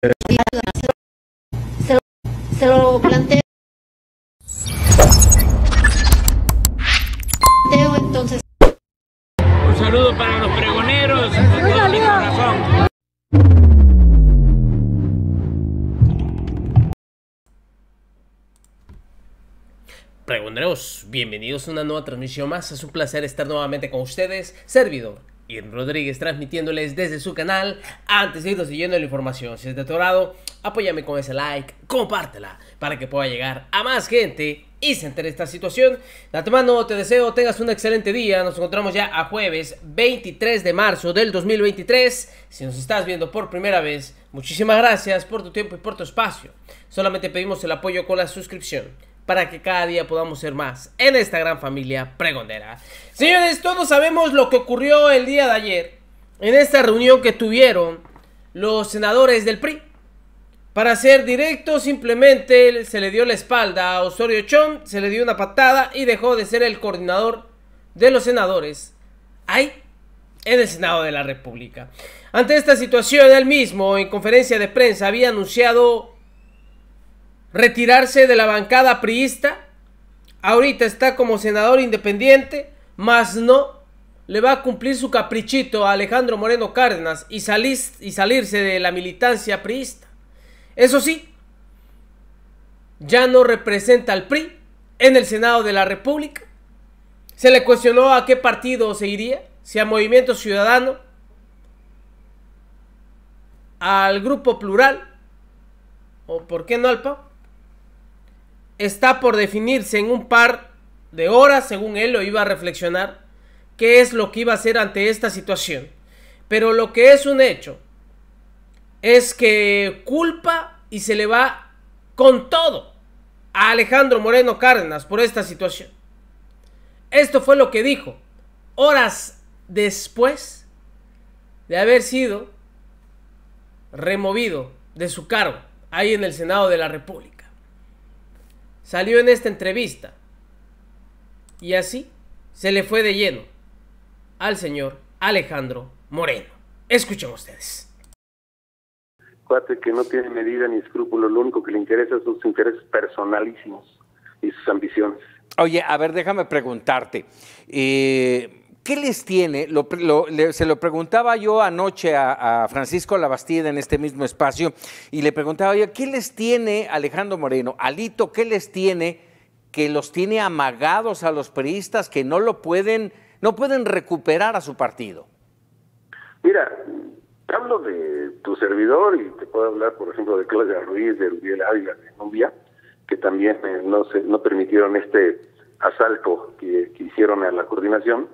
Se lo planteo entonces. Un saludo para los pregoneros, con todo mi corazón. Pregoneros, bienvenidos a una nueva transmisión más. Es un placer estar nuevamente con ustedes. Servidor Irving Rodríguez, transmitiéndoles desde su canal. Antes de irnos siguiendo la información, si es de tu agrado, apóyame con ese like, compártela para que pueda llegar a más gente y se entere esta situación. De antemano te deseo tengas un excelente día. Nos encontramos ya a jueves 23 de marzo del 2023. Si nos estás viendo por primera vez, muchísimas gracias por tu tiempo y por tu espacio. Solamente pedimos el apoyo con la suscripción para que cada día podamos ser más en esta gran familia pregonera. Señores, todos sabemos lo que ocurrió el día de ayer en esta reunión que tuvieron los senadores del PRI. Para ser directo, simplemente se le dio la espalda a Osorio Chong, se le dio una patada y dejó de ser el coordinador de los senadores ahí en el Senado de la República. Ante esta situación, él mismo en conferencia de prensa había anunciado retirarse de la bancada priista. Ahorita está como senador independiente, mas no le va a cumplir su caprichito a Alejandro Moreno Cárdenas y salirse de la militancia priista. Eso sí, ya no representa al PRI en el Senado de la República. Se le cuestionó a qué partido se iría, si a Movimiento Ciudadano, al Grupo Plural o por qué no al PAN. Está por definirse en un par de horas, según él lo iba a reflexionar, qué es lo que iba a hacer ante esta situación. Pero lo que es un hecho es que culpa y se le va con todo a Alejandro Moreno Cárdenas por esta situación. Esto fue lo que dijo horas después de haber sido removido de su cargo ahí en el Senado de la República. Salió en esta entrevista y así se le fue de lleno al señor Alejandro Moreno. Escuchen ustedes. Cuate que no tiene medida ni escrúpulo, lo único que le interesa son sus intereses personalísimos y sus ambiciones. Oye, a ver, déjame preguntarte, ¿qué les tiene? Se lo preguntaba yo anoche a Francisco Labastida en este mismo espacio y le preguntaba, oye, ¿qué les tiene Alejandro Moreno? Alito, ¿qué les tiene que los tiene amagados a los priistas que no pueden recuperar a su partido? Mira, hablo de tu servidor y te puedo hablar, por ejemplo, de Claudia Ruiz, de Uriel Ávila, de Nubia, que también no permitieron este asalto que hicieron a la coordinación.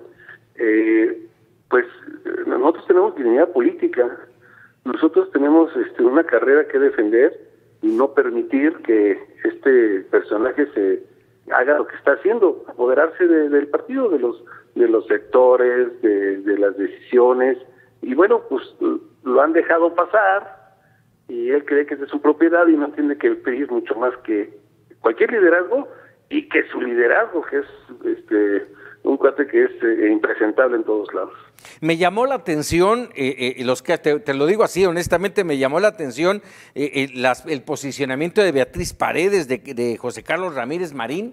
Pues nosotros tenemos dignidad política, nosotros tenemos una carrera que defender y no permitir que este personaje se haga lo que está haciendo, apoderarse del partido, de los sectores, de las decisiones, y bueno, pues lo han dejado pasar y él cree que es de su propiedad y no entiende que el PRI es mucho más que cualquier liderazgo y que su liderazgo, que es un cuate que es impresentable en todos lados. Me llamó la atención, te lo digo así, honestamente, me llamó la atención el posicionamiento de Beatriz Paredes, de José Carlos Ramírez Marín.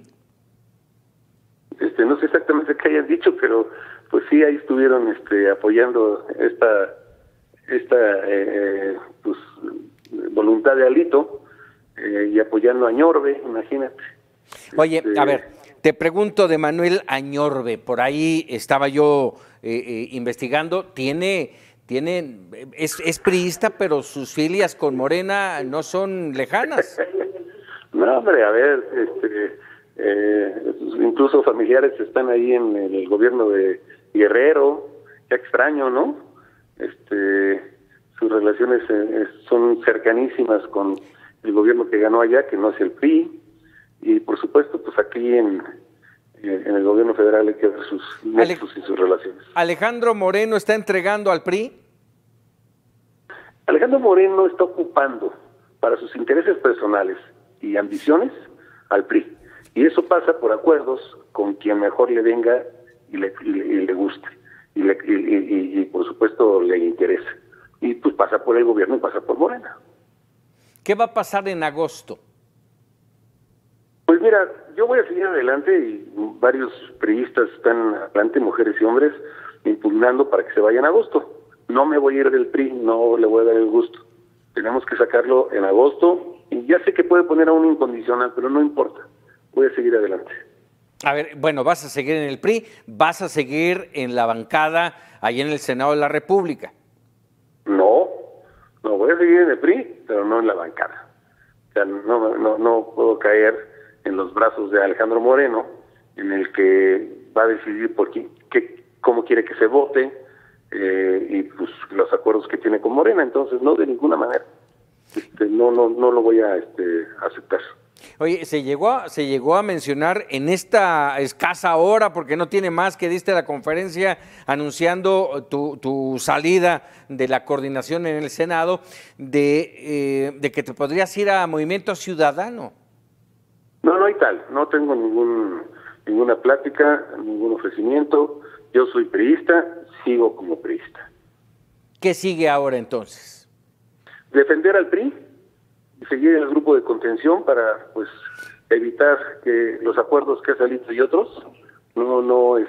No sé exactamente qué hayan dicho, pero pues sí, ahí estuvieron apoyando esta pues, voluntad de Alito y apoyando a Ñorbe, imagínate. Oye, a ver, te pregunto de Manuel Añorbe, por ahí estaba yo investigando, es priista, pero sus filias con Morena no son lejanas. No, hombre, a ver, incluso familiares están ahí en el gobierno de Guerrero, qué extraño, ¿no? Sus relaciones son cercanísimas con el gobierno que ganó allá, que no es el PRI, y por supuesto, pues aquí en el gobierno federal hay que ver sus nexos y sus relaciones. ¿Alejandro Moreno está entregando al PRI? Alejandro Moreno está ocupando para sus intereses personales y ambiciones al PRI, y eso pasa por acuerdos con quien mejor le venga y le guste, y por supuesto le interesa, y pues pasa por el gobierno y pasa por Morena. ¿Qué va a pasar en agosto? Pues mira, yo voy a seguir adelante y varios priistas están adelante, mujeres y hombres, impugnando para que se vaya en agosto. No me voy a ir del PRI, no le voy a dar el gusto. Tenemos que sacarlo en agosto y ya sé que puede poner a un incondicional, pero no importa, voy a seguir adelante. A ver, bueno, vas a seguir en el PRI, vas a seguir en la bancada allá en el Senado de la República. No, voy a seguir en el PRI, pero no en la bancada. O sea, no puedo caer en los brazos de Alejandro Moreno, en el que va a decidir por cómo quiere que se vote y pues los acuerdos que tiene con Morena. Entonces, no, de ninguna manera. No lo voy a aceptar. Oye, se llegó a mencionar en esta escasa hora, porque no tiene más, que diste la conferencia anunciando tu salida de la coordinación en el Senado, de que te podrías ir a Movimiento Ciudadano. No hay tal, no tengo ninguna plática, ningún ofrecimiento. Yo soy priista, sigo como priista. ¿Qué sigue ahora entonces? Defender al PRI, seguir en el grupo de contención para pues evitar que los acuerdos que ha salido y otros no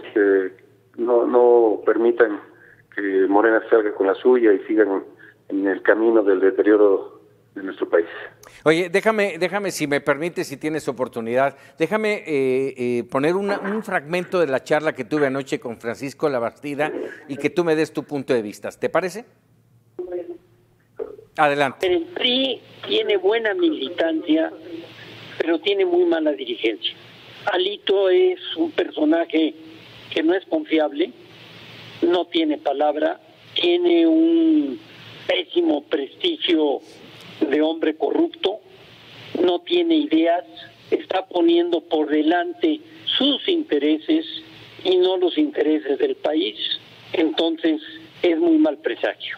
permitan que Morena salga con la suya y sigan en el camino del deterioro de nuestro país. Oye, déjame, si me permite, si tienes oportunidad, déjame poner un fragmento de la charla que tuve anoche con Francisco Labastida y que tú me des tu punto de vista. ¿Te parece? Adelante. El PRI tiene buena militancia, pero tiene muy mala dirigencia. Alito es un personaje que no es confiable, no tiene palabra, tiene un pésimo prestigio de hombre corrupto, no tiene ideas, está poniendo por delante sus intereses y no los intereses del país, entonces es muy mal presagio.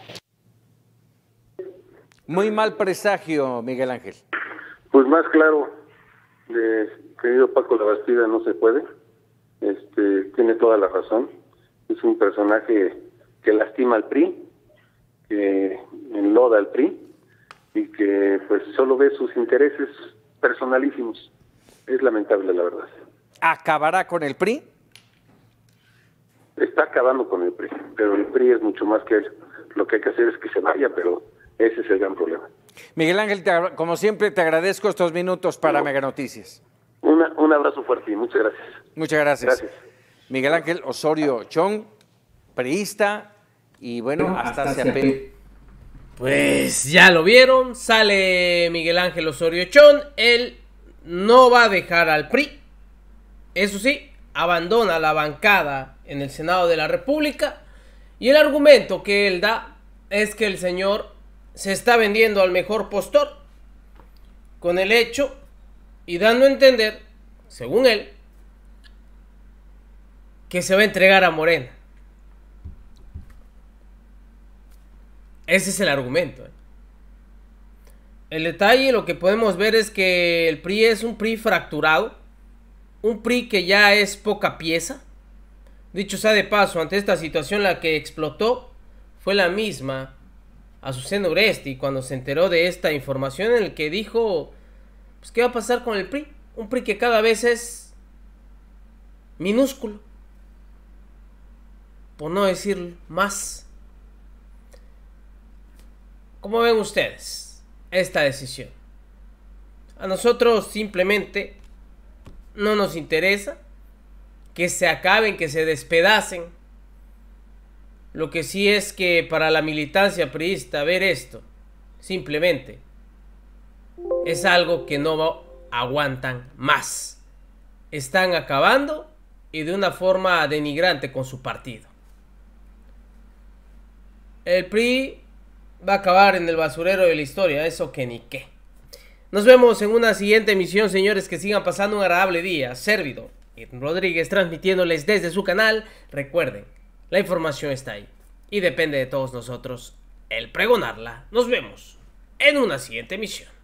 Muy mal presagio, Miguel Ángel. Pues más claro, querido Paco Labastida, no se puede. Tiene toda la razón. Es un personaje que lastima al PRI, que enloda al PRI y que pues solo ve sus intereses personalísimos. Es lamentable, la verdad. ¿Acabará con el PRI? Está acabando con el PRI, pero el PRI es mucho más que él. Lo que hay que hacer es que se vaya, pero ese es el gran problema. Miguel Ángel, como siempre, te agradezco estos minutos para Mega Noticias. Un abrazo fuerte y muchas gracias. Muchas gracias. Gracias. Miguel Ángel Osorio Chong, priista, y bueno, hasta se apeló. Pues ya lo vieron, sale Miguel Ángel Osorio Chong, él no va a dejar al PRI, eso sí, abandona la bancada en el Senado de la República, y el argumento que él da es que el señor se está vendiendo al mejor postor, con el hecho y dando a entender, según él, que se va a entregar a Morena. Ese es el argumento. El detalle, lo que podemos ver es que el PRI es un PRI fracturado, un PRI que ya es poca pieza. Dicho sea de paso, ante esta situación la que explotó fue la misma Azucena Uresti cuando se enteró de esta información, en el que dijo, pues, ¿qué va a pasar con el PRI? Un PRI que cada vez es minúsculo, por no decir más. ¿Cómo ven ustedes esta decisión? A nosotros simplemente no nos interesa que se acaben, que se despedacen. Lo que sí es que para la militancia priista ver esto simplemente es algo que no aguantan más. Están acabando y de una forma denigrante con su partido. El PRI va a acabar en el basurero de la historia, eso que ni qué. Nos vemos en una siguiente emisión, señores, que sigan pasando un agradable día. Servidor Irving Rodríguez transmitiéndoles desde su canal. Recuerden, la información está ahí y depende de todos nosotros el pregonarla. Nos vemos en una siguiente emisión.